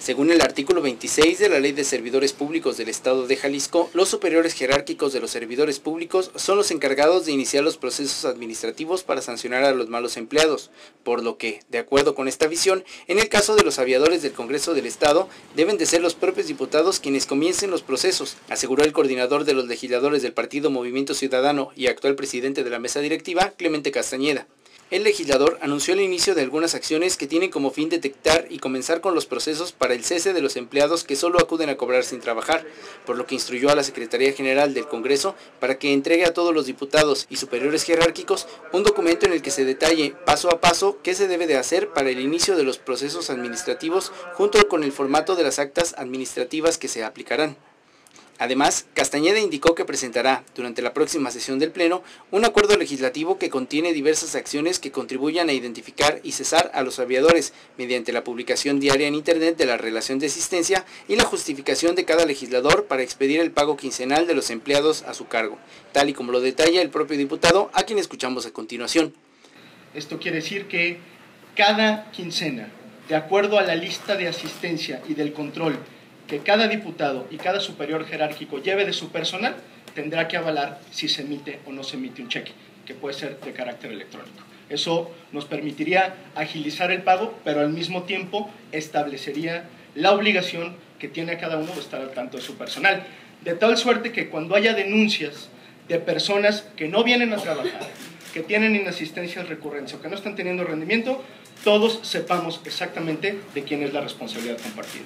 Según el artículo 26 de la Ley de Servidores Públicos del Estado de Jalisco, los superiores jerárquicos de los servidores públicos son los encargados de iniciar los procesos administrativos para sancionar a los malos empleados, por lo que, de acuerdo con esta visión, en el caso de los aviadores del Congreso del Estado, deben de ser los propios diputados quienes comiencen los procesos, aseguró el coordinador de los legisladores del Partido Movimiento Ciudadano y actual presidente de la mesa directiva, Clemente Castañeda. El legislador anunció el inicio de algunas acciones que tienen como fin detectar y comenzar con los procesos para el cese de los empleados que solo acuden a cobrar sin trabajar, por lo que instruyó a la Secretaría General del Congreso para que entregue a todos los diputados y superiores jerárquicos un documento en el que se detalle paso a paso qué se debe de hacer para el inicio de los procesos administrativos junto con el formato de las actas administrativas que se aplicarán. Además, Castañeda indicó que presentará, durante la próxima sesión del Pleno, un acuerdo legislativo que contiene diversas acciones que contribuyan a identificar y cesar a los aviadores, mediante la publicación diaria en Internet de la relación de asistencia y la justificación de cada legislador para expedir el pago quincenal de los empleados a su cargo, tal y como lo detalla el propio diputado, a quien escuchamos a continuación. Esto quiere decir que cada quincena, de acuerdo a la lista de asistencia y del control que cada diputado y cada superior jerárquico lleve de su personal, tendrá que avalar si se emite o no se emite un cheque, que puede ser de carácter electrónico. Eso nos permitiría agilizar el pago, pero al mismo tiempo establecería la obligación que tiene cada uno de estar al tanto de su personal. De tal suerte que cuando haya denuncias de personas que no vienen a trabajar, que tienen inasistencias recurrentes o que no están teniendo rendimiento, todos sepamos exactamente de quién es la responsabilidad compartida.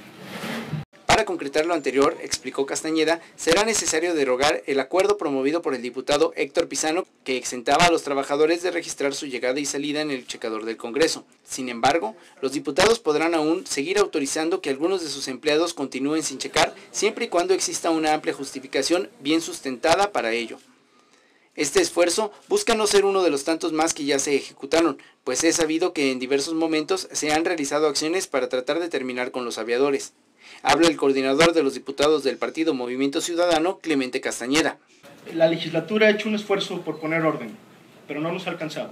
Para concretar lo anterior, explicó Castañeda, será necesario derogar el acuerdo promovido por el diputado Héctor Pizano que exentaba a los trabajadores de registrar su llegada y salida en el checador del Congreso. Sin embargo, los diputados podrán aún seguir autorizando que algunos de sus empleados continúen sin checar, siempre y cuando exista una amplia justificación bien sustentada para ello. Este esfuerzo busca no ser uno de los tantos más que ya se ejecutaron, pues es sabido que en diversos momentos se han realizado acciones para tratar de terminar con los aviadores. Habla el coordinador de los diputados del Partido Movimiento Ciudadano, Clemente Castañeda. La legislatura ha hecho un esfuerzo por poner orden, pero no nos ha alcanzado.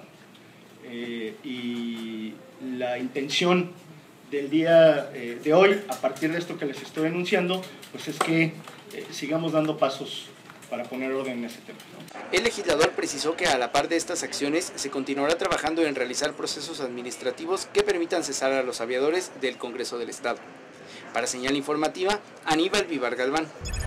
Y la intención del día de hoy, a partir de esto que les estoy anunciando, pues es que sigamos dando pasos para poner orden en ese tema. El legislador precisó que a la par de estas acciones se continuará trabajando en realizar procesos administrativos que permitan cesar a los aviadores del Congreso del Estado. Para Señal Informativa, Aníbal Vivar Galván.